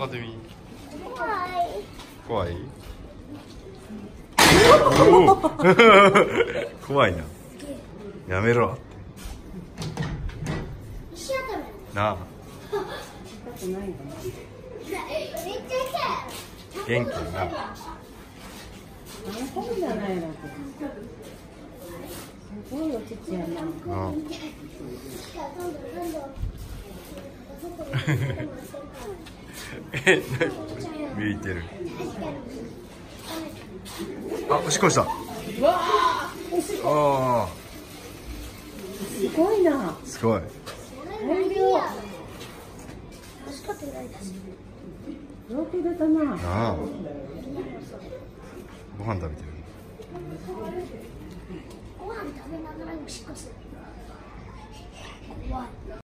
使ってみ。 怖い。 怖い。おお怖いな。やめろって。 石頭なあ。 めっちゃ痛い。 元気やな。 そうじゃないの。すごいおちちやな。 見えてる。あ、おしっこした。 わあ、 ああ、 すごいな。 すごい。 大量。よく出たな。 ああ。ご飯食べてる。 ご飯食べながらおしっこする。怖い。